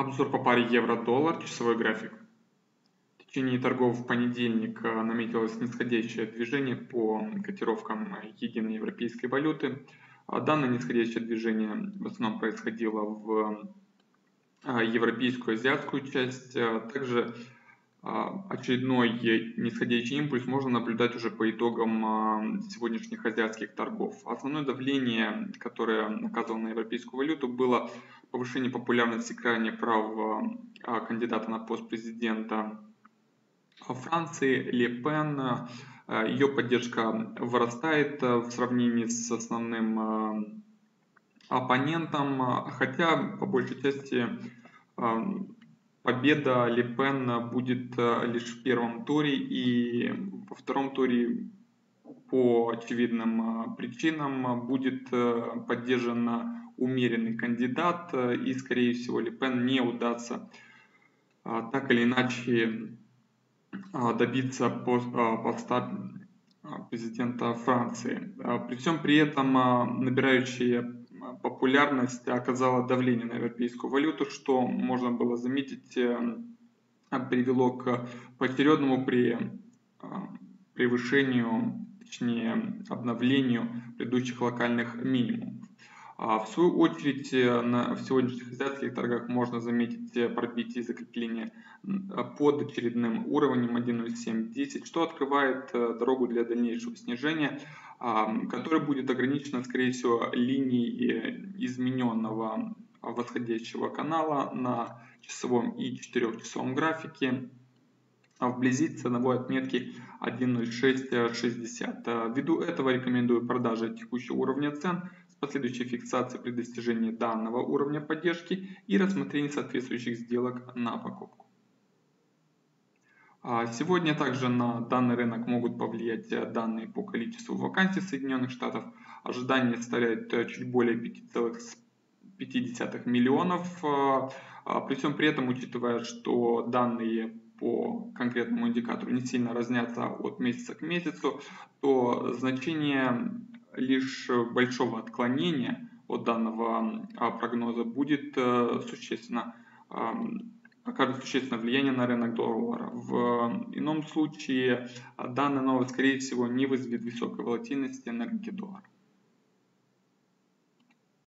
Обзор по паре евро-доллар, часовой график. В течение торгов в понедельник наметилось нисходящее движение по котировкам единой европейской валюты. Данное нисходящее движение в основном происходило в европейскую и азиатскую часть. Также очередной нисходящий импульс можно наблюдать уже по итогам сегодняшних азиатских торгов. Основное давление, которое оказывало на европейскую валюту, было повышение популярности крайне правого кандидата на пост президента Франции Ле Пен. Ее поддержка вырастает в сравнении с основным оппонентом, хотя по большей части победа Ле Пен будет лишь в первом туре, и во втором туре по очевидным причинам будет поддержан умеренный кандидат, и скорее всего Ле Пен не удастся так или иначе добиться поста президента Франции. При всем при этом набирающая популярность оказала давление на европейскую валюту, что можно было заметить, привело к поочередному превышению, точнее обновлению предыдущих локальных минимумов. В свою очередь, в сегодняшних азиатских торгах можно заметить пробитие и закрепление под очередным уровнем 1.0710, что открывает дорогу для дальнейшего снижения, которое будет ограничено, скорее всего, линией измененного восходящего канала на часовом и 4-часовом графике вблизи ценовой отметки 1.0660. Ввиду этого рекомендую продажи текущего уровня цен с последующей фиксацией при достижении данного уровня поддержки и рассмотрение соответствующих сделок на покупку. Сегодня также на данный рынок могут повлиять данные по количеству вакансий Соединенных Штатов. Ожидания составляют чуть более 5,5 миллионов. При всем при этом, учитывая, что данные по конкретному индикатору не сильно разнятся от месяца к месяцу, то значение лишь большого отклонения от данного прогноза будет окажет существенное влияние на рынок доллара. В ином случае данная новость, скорее всего, не вызовет высокой волатильности на рынке доллара.